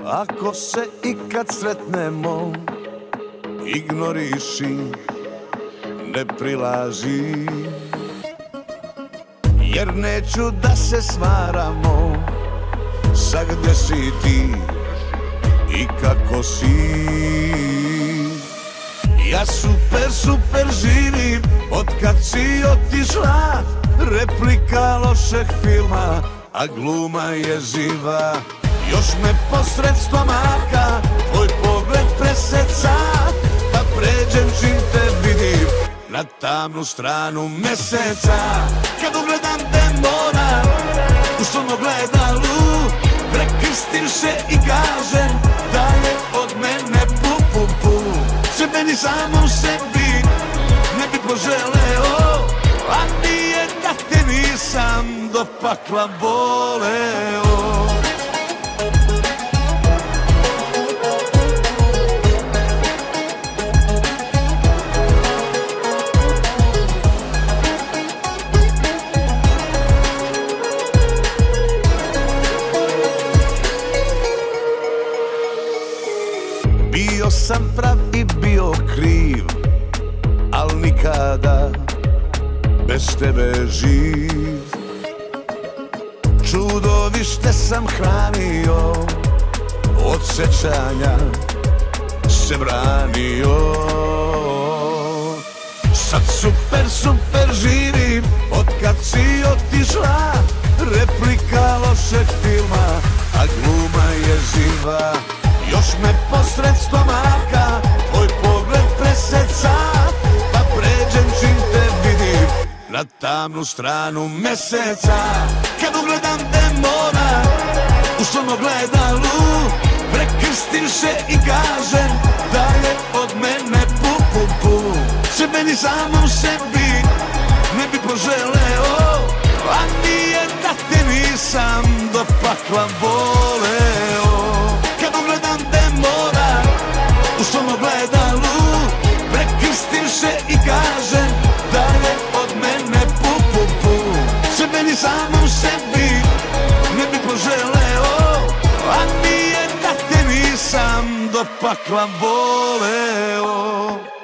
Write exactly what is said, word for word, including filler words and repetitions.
Ako se ikad sretnemo, ignoriši, ne prilazi, jer neću da se smaramo sa gde si ti i kako si. Ja super, super živim otkad si otišla, replika lošeg filma, a gluma je živa. Još me posred stomaka tvoj pogled preseca, pa pređem čim te vidim na tamnu stranu meseca. Kad ugledam demona u svom ogledalu, prekrstim se i kažem da je od mene pu pu pu. Sebe ni samom sebi ne bi poželeo, a nije da te nisam do pakla voleo. Bio sam prav i bio kriv, al nikada bez tebe živ. Čudovište sam hranio, od sećanja se branio. Sad super, super živim otkad si otišla, replika lošeg filma, a gluma je živa. Još me posred stomaka tvoj pogled preseca, pa pređem čim te vidim na tamnu stranu meseca. Kad ugledam demona u svom ogledalu, prekrstim se i kažem da je od mene pu pu pu. Sebe ni samom sebi ne bi poželeo, a nije da te nisam do pakla voleo. Kad ugledam demona u svom ogledalu, prekrstim se i kažem da je od mene pu pu pu. Sebe ni samom sebi ne bi poželeo, a nije da te nisam do pakla voleo.